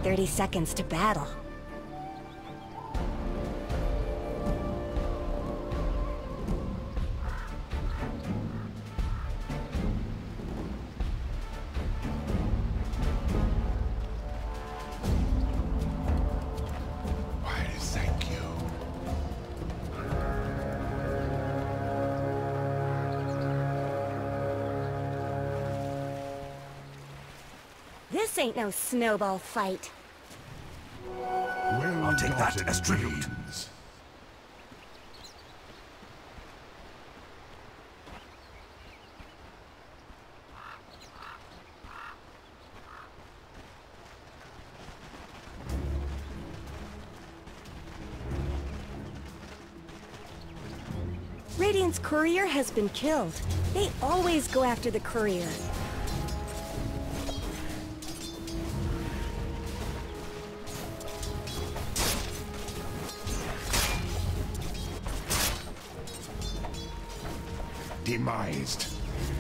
30 seconds to battle. This ain't no snowball fight. I'll take that as tribute. Radiant's courier has been killed. They always go after the courier. Demised.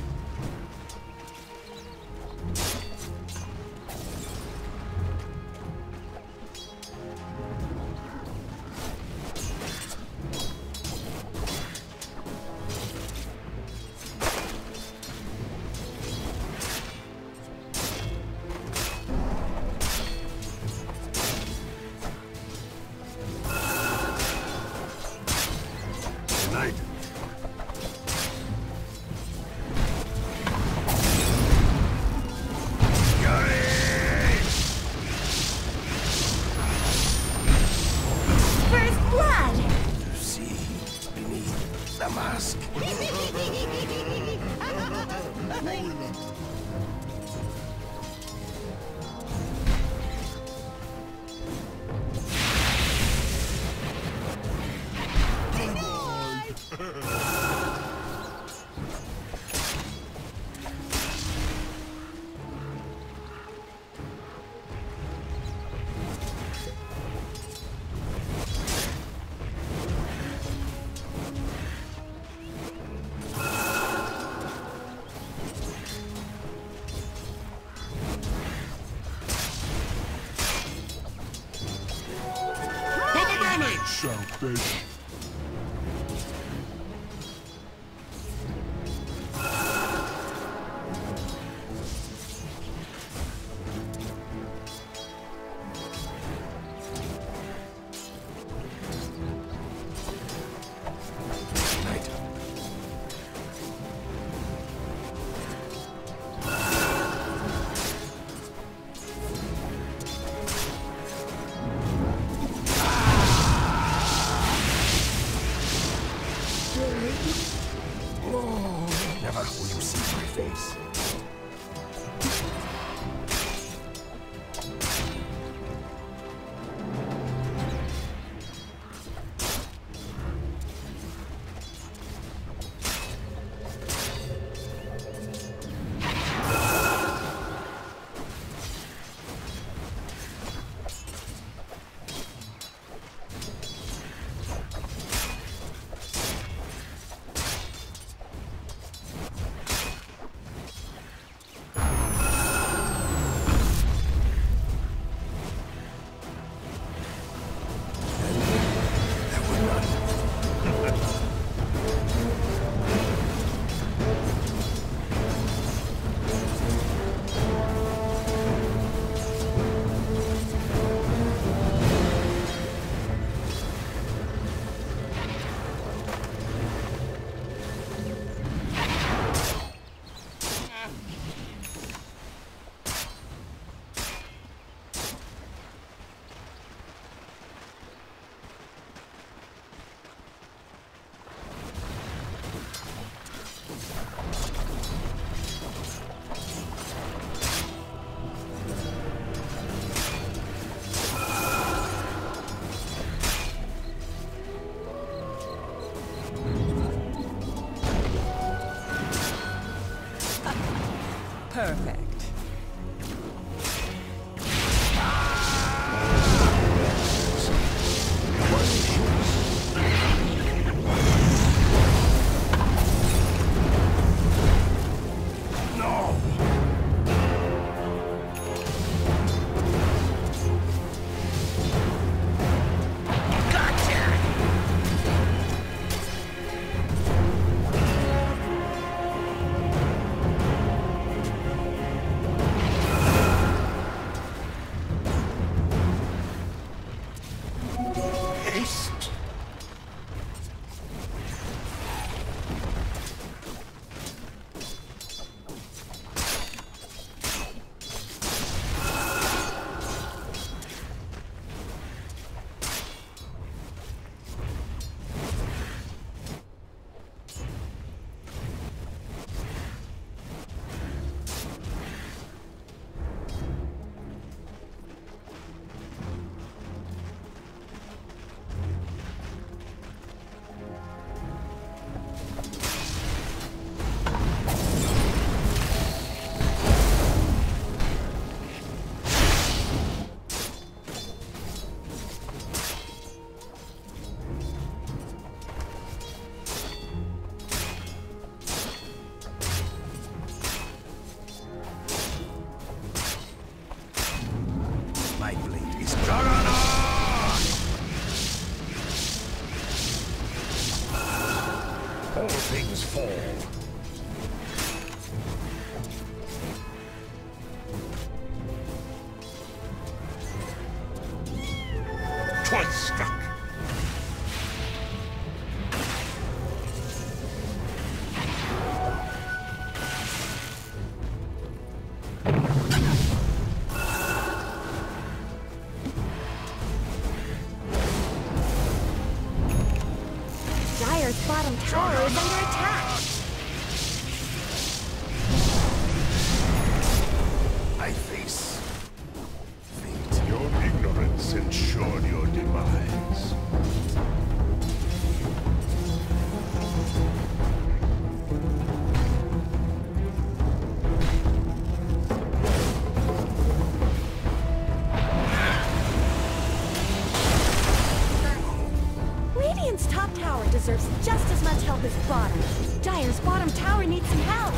Tonight. Mask. Bitch. All things fall. Twice struck. Dire's bottom tower is under attack. I face fate. Your ignorance ensured your demise. Radiant's top tower deserves just as much help as bottom. Dire's bottom tower needs some help.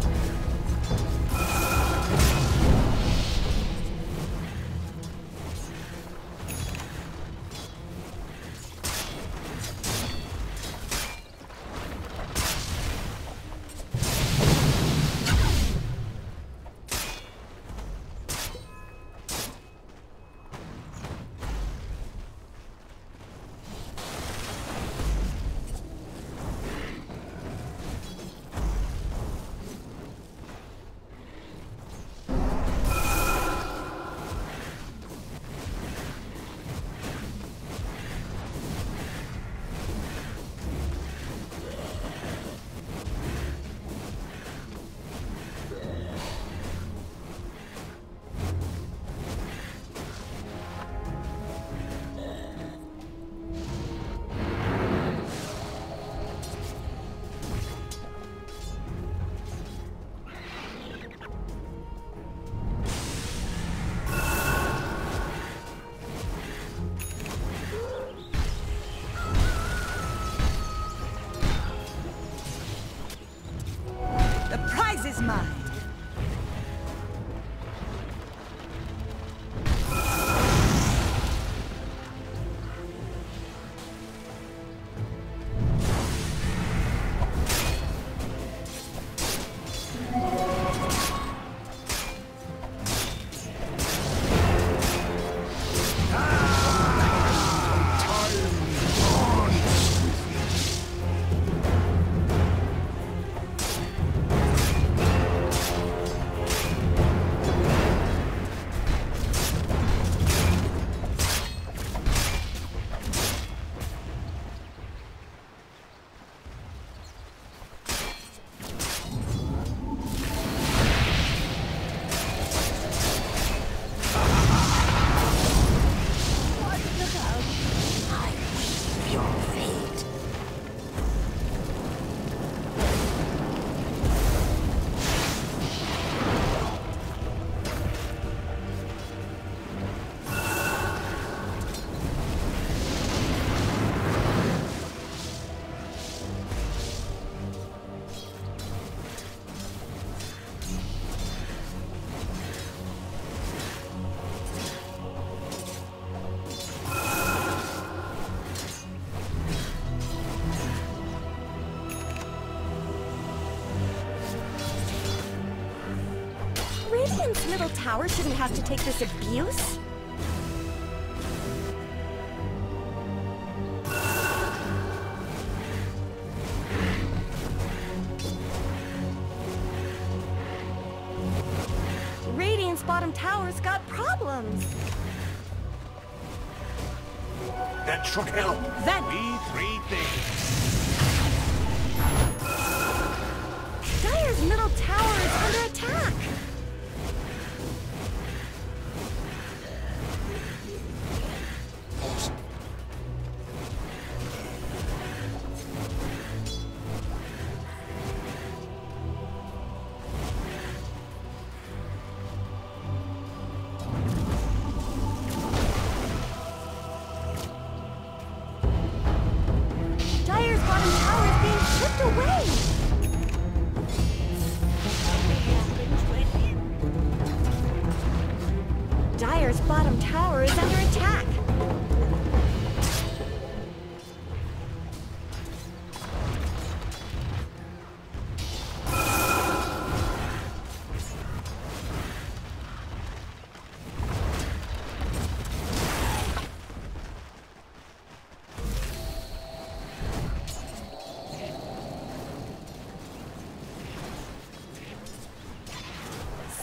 The prize is mine. Radiant's middle tower shouldn't have to take this abuse. Radiant's bottom tower's got problems. That should help. That We 3 things. Dire's middle tower is under attack. Dire's bottom tower is being chipped away. Dire's bottom tower is under attack.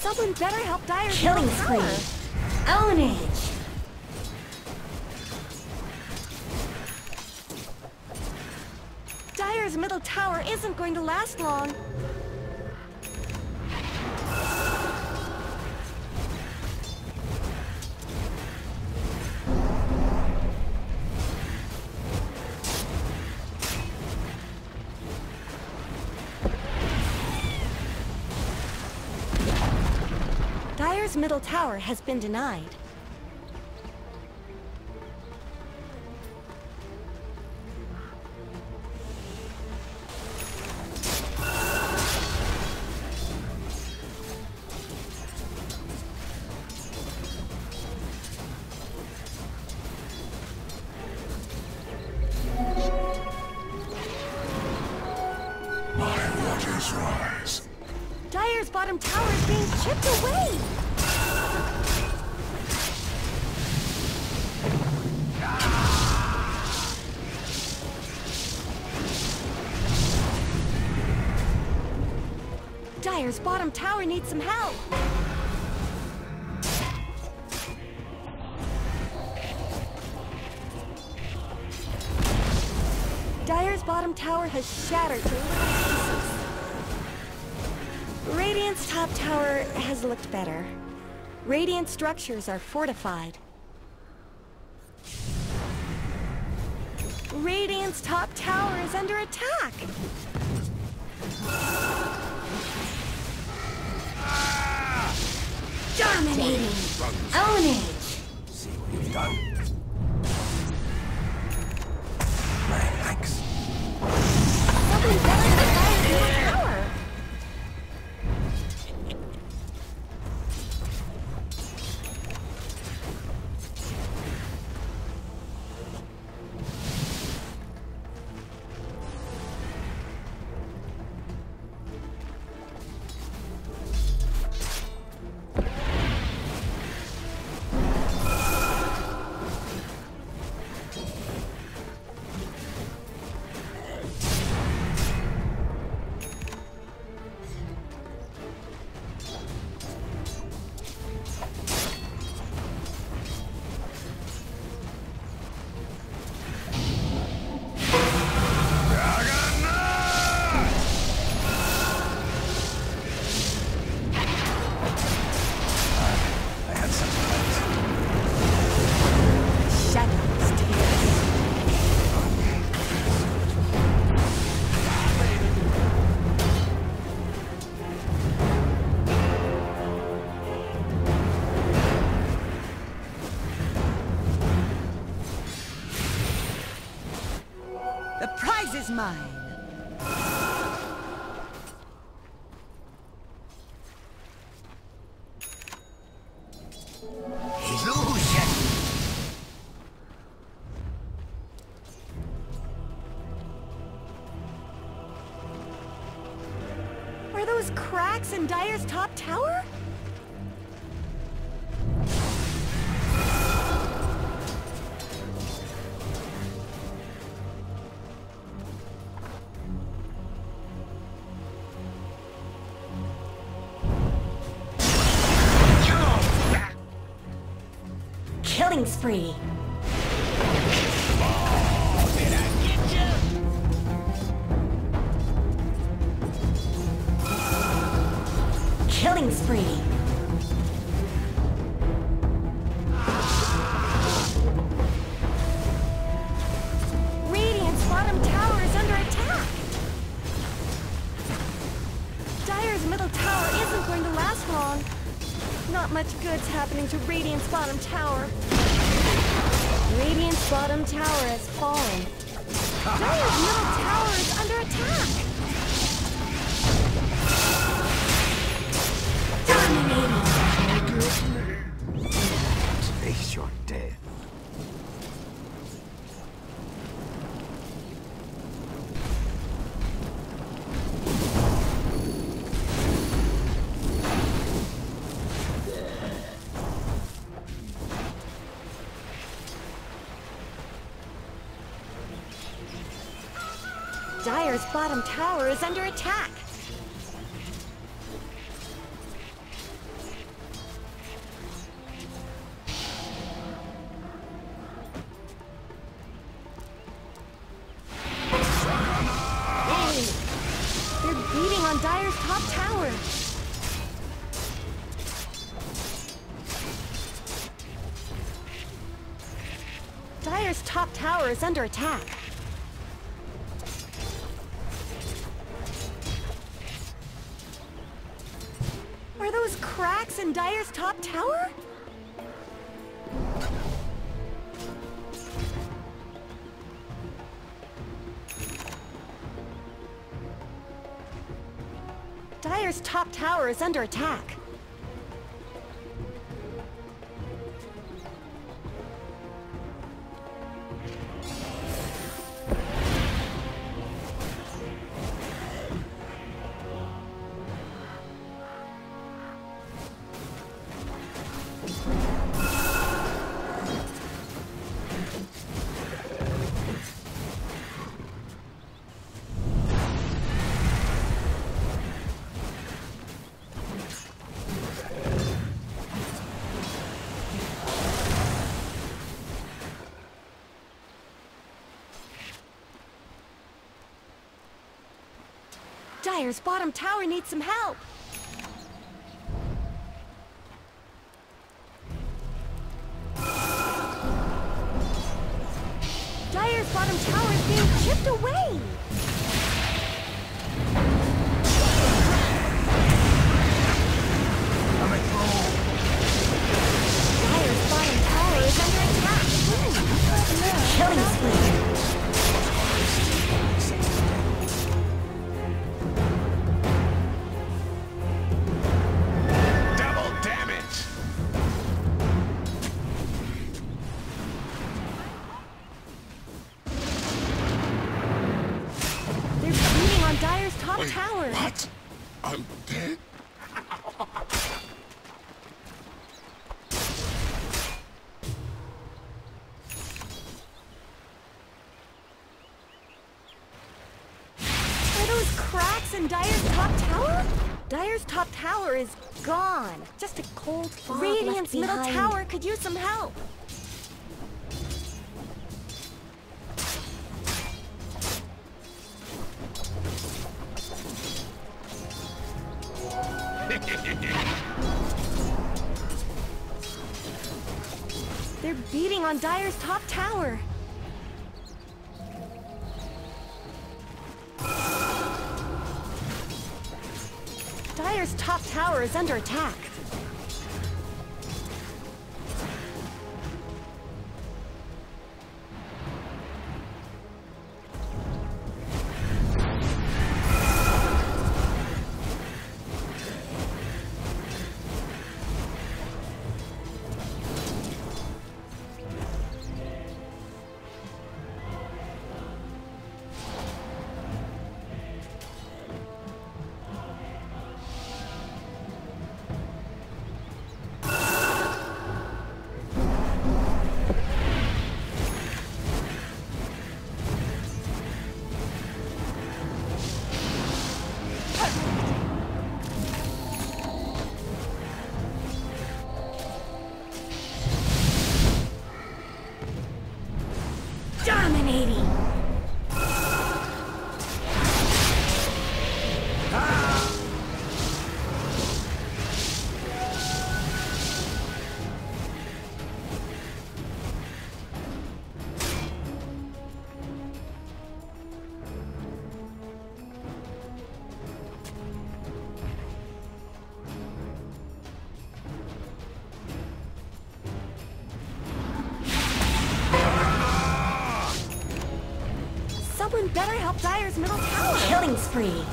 Someone better help Dire's Killing middle spree. tower. Ownage. Dire's middle tower isn't going to last long. Dire's middle tower has been denied. My waters rise. Dire's bottom tower is being chipped away! Dire's bottom tower needs some help! Dire's bottom tower has shattered to little pieces. Radiant's top tower has looked better. Radiant structures are fortified. Radiant's top tower is under attack! Dominating. Ownage. See what you've done. My thanks. Something better than Dire's middle tower! The prize is mine. Illusion! Are those cracks in Dire's top tower? Killing spree. Killing spree. Radiant's bottom tower is under attack! Dire's middle tower isn't going to last long. Not much good's happening to Radiant's bottom tower. Radiant's bottom tower has fallen. Dire's middle tower is under attack! Dominating. Face your death. Dire's bottom tower is under attack. Dire's top tower is under attack. Are those cracks in Dire's top tower? Dire's top tower is under attack. Dire's bottom tower needs some help. Dire's bottom tower is being chipped away. Dire's bottom tower is under attack. Killing spree. Dire's top tower. What? I'm dead? Are those cracks in Dire's top tower? Dire's top tower is gone. Just a cold fog. Radiant's middle tower could use some help. They're beating on Dire's top tower. Dire's top tower is under attack. Dominating. Someone better help Dire's middle tower. Killing spree.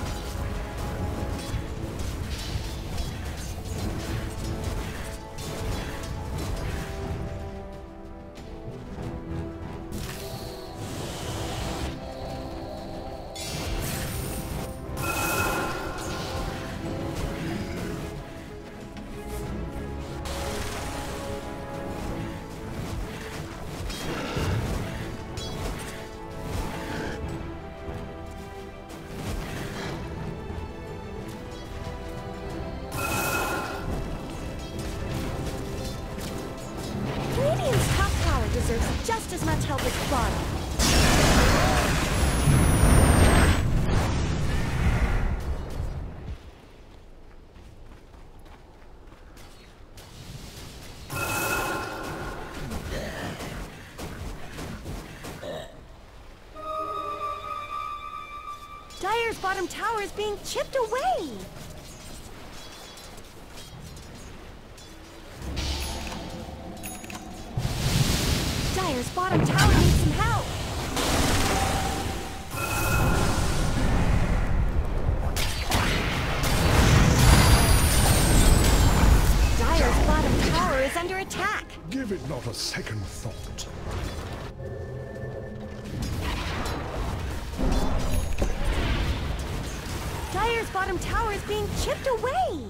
Radiant's top tower deserves just as much help as bottom. bottom tower is being chipped away! Dire's bottom tower needs some help! Dire's bottom tower is under attack! Give it not a second thought. Dire's bottom tower is being chipped away!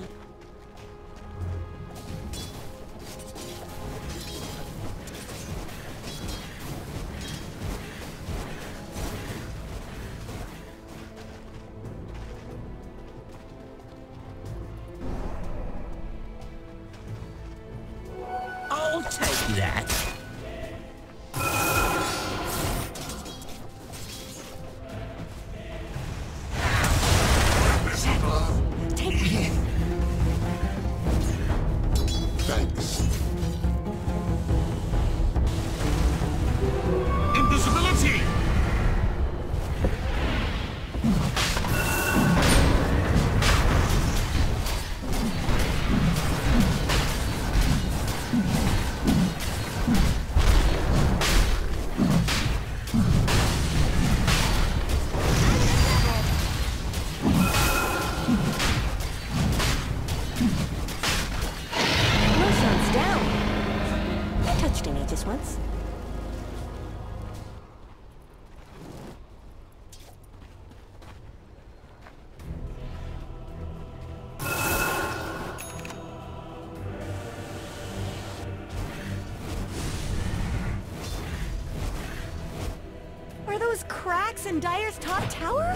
I'll take that. Thanks. Invisibility! Roshan's down! I touched an Aegis once. Are those cracks in Dire's top tower?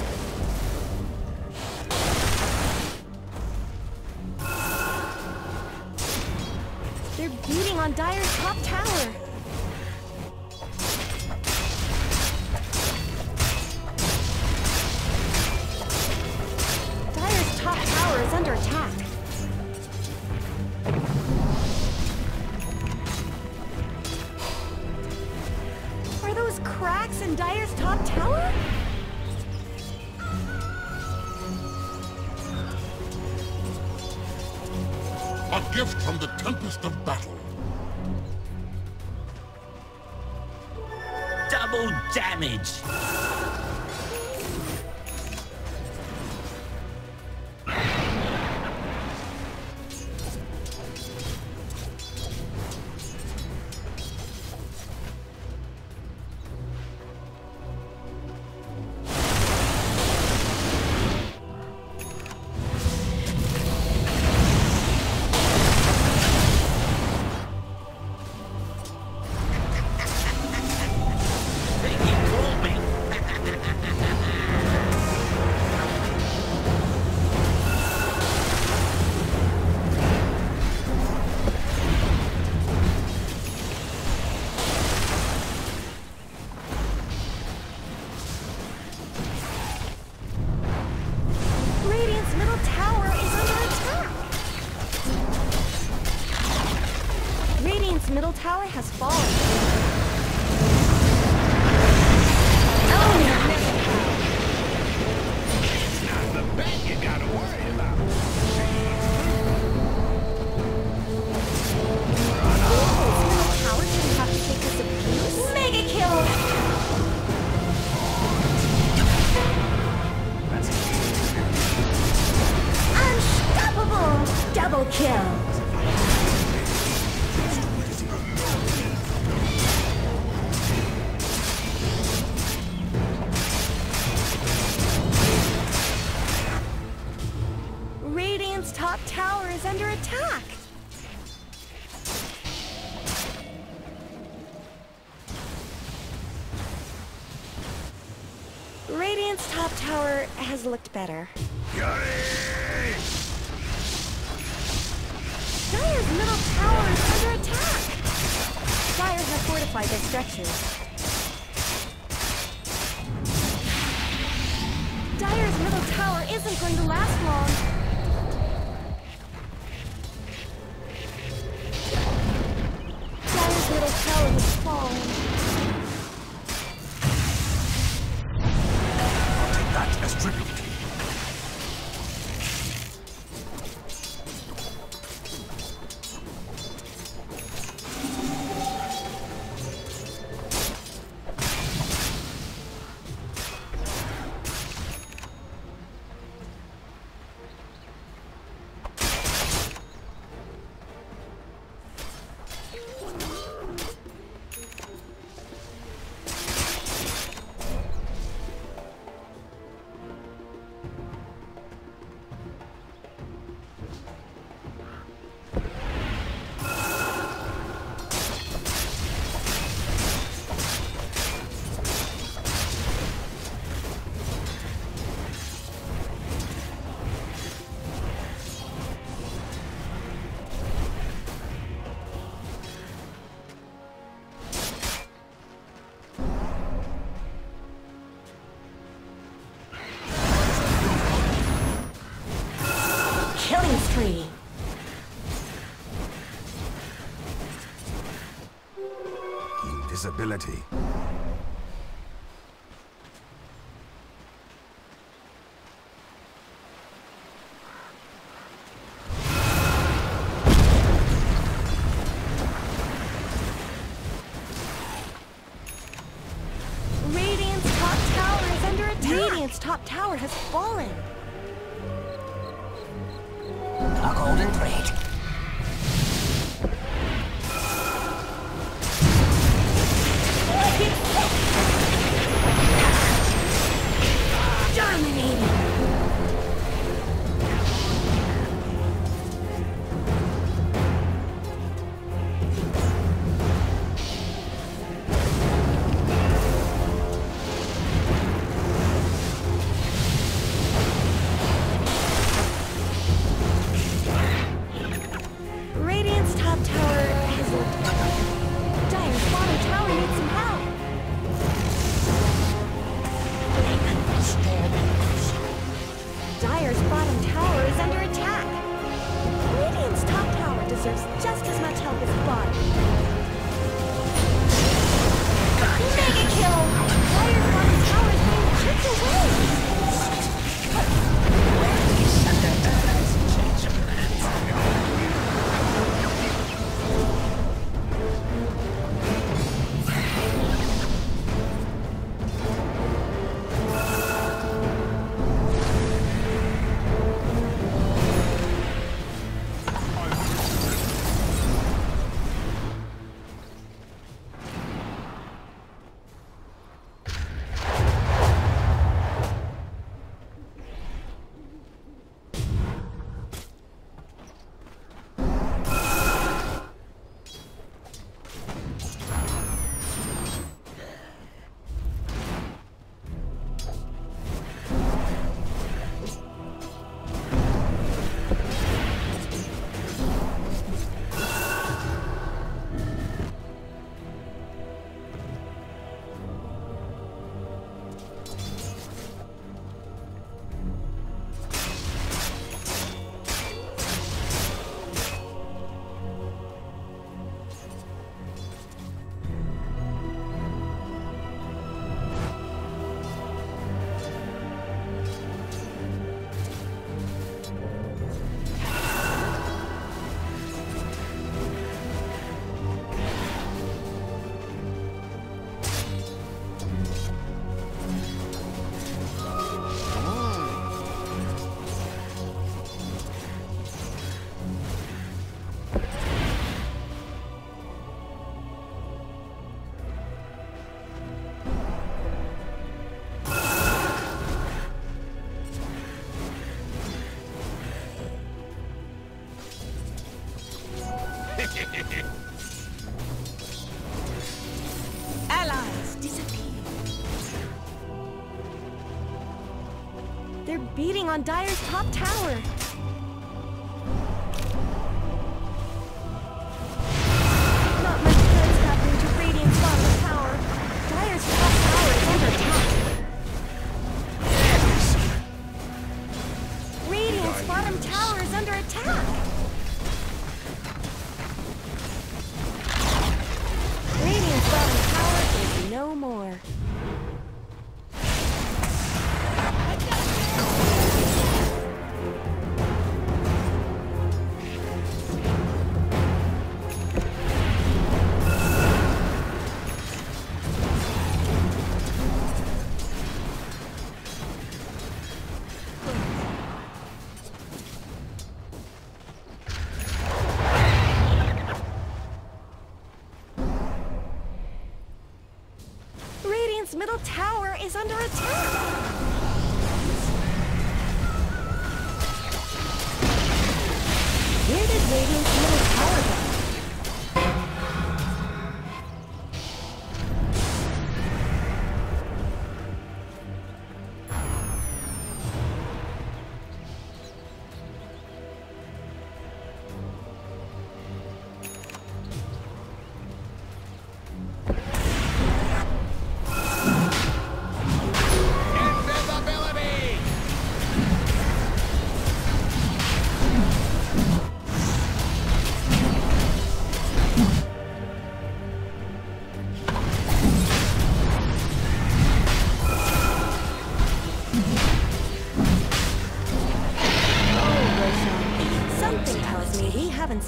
They're beating on Dire's top tower. Dire's top tower is under attack. Are those cracks in Dire's top tower? A gift from the tempest of battle. Double damage. Radiant's middle tower is under attack. Radiant's middle tower has fallen. It's not the bet you gotta worry about. Radiant's middle tower shouldn't have to take this abuse. Mega kill! Unstoppable! Double kill! Radiant's top tower is under attack. Radiant's top tower has looked better. Dire's middle tower is under attack! Dire have fortified their structures. Dire's middle tower isn't going to last long. Dire's middle tower has fallen. I'll take that as tribute. Invisibility. Radiant's top tower is under attack. Radiant's top tower has fallen. A golden thread. Dominating. Radiant's top tower has looked better. Dire's bottom tower needs some help. Dire's bottom tower is under attack. Radiant's top tower deserves just as much help as the bottom. Mega kill! Dire's bottom tower is being chipped away. Allies disappear. They're beating on Dire's top tower. Not much good's happening to Radiant's bottom tower. Dire's top tower is under attack. Radiant's bottom tower is under attack. Radiant's bottom tower is no more. Radiant's middle tower is under attack. Where did Radiant's middle tower go?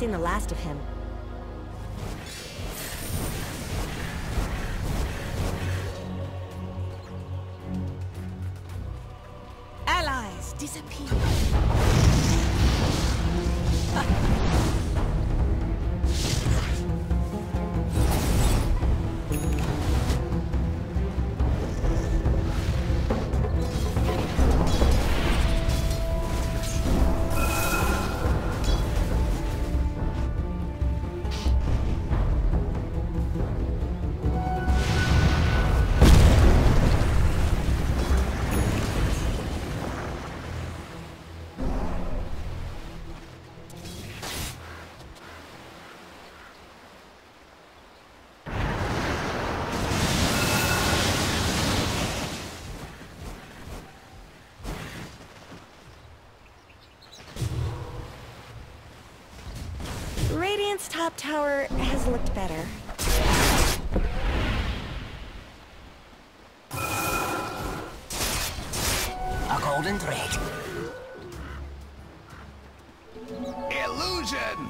seen the last of him. Allies disappear. Radiant's top tower has looked better. A golden thread. Illusion!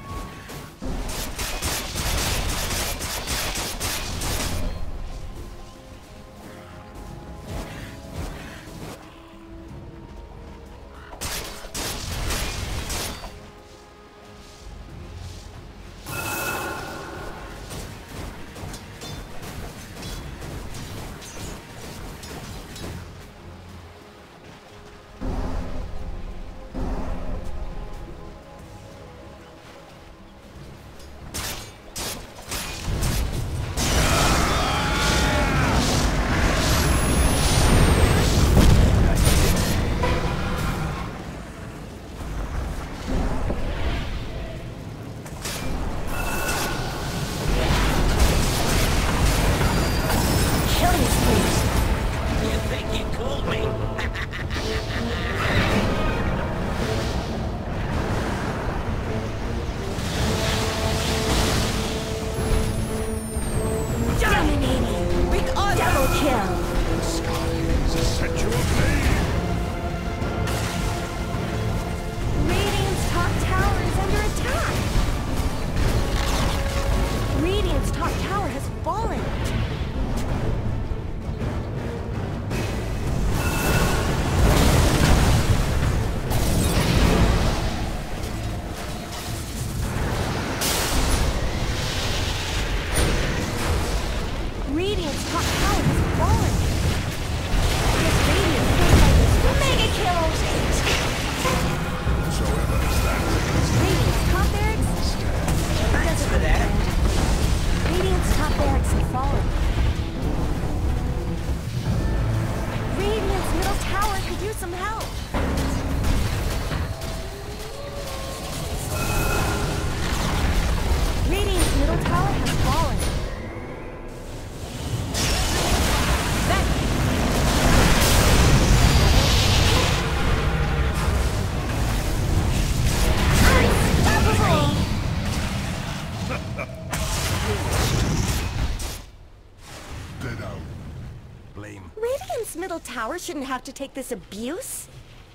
Middle tower shouldn't have to take this abuse.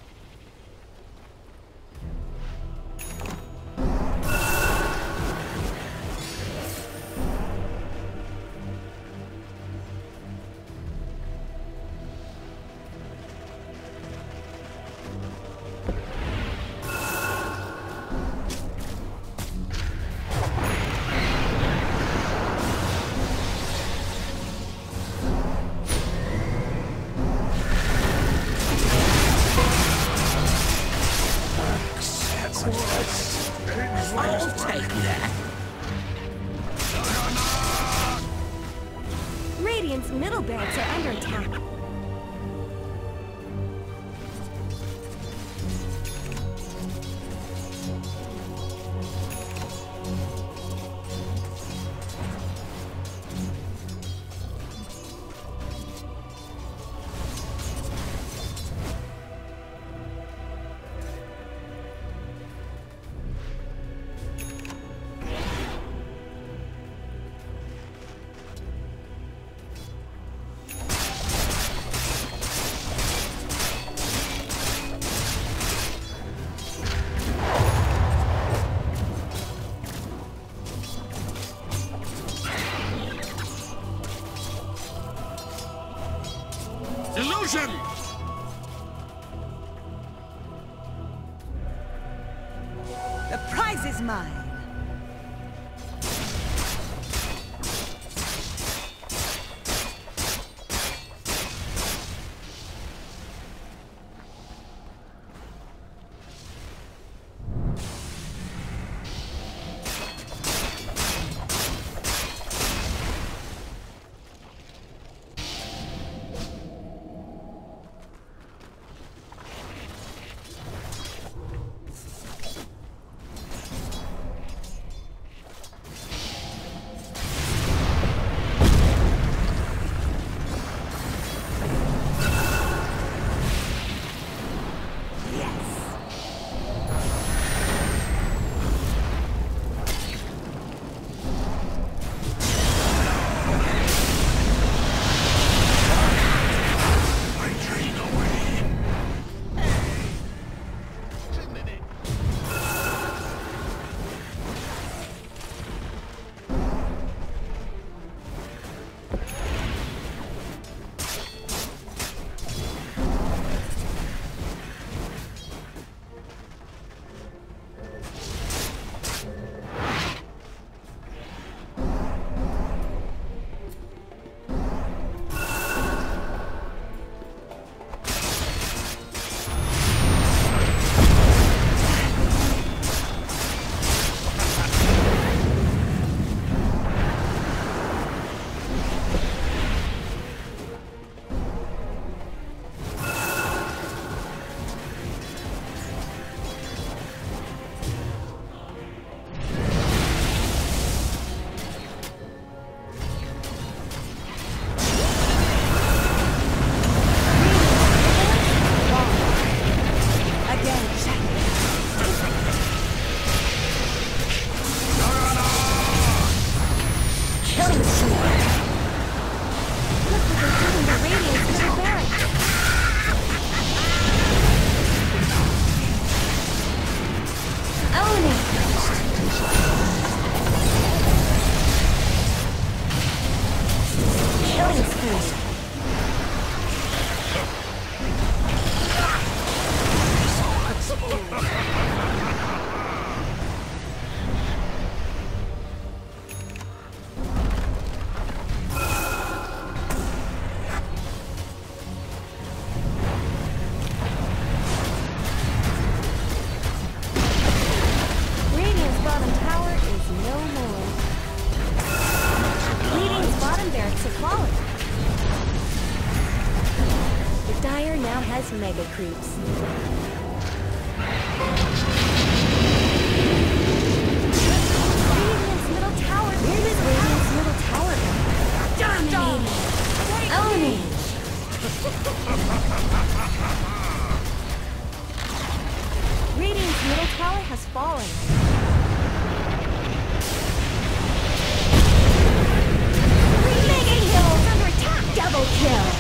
I'll take that. Radiant's middle barracks are under attack. Illusion! The prize is mine. Mega creeps. Radiant's middle tower. Where does Radiant's middle tower go? Dominating. Owning. Radiant's middle tower has fallen. Mega kills under attack. Double kill.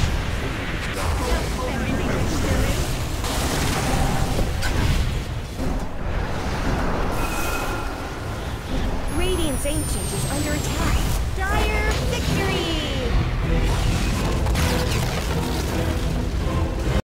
Radiant's Ancient is under attack. Dire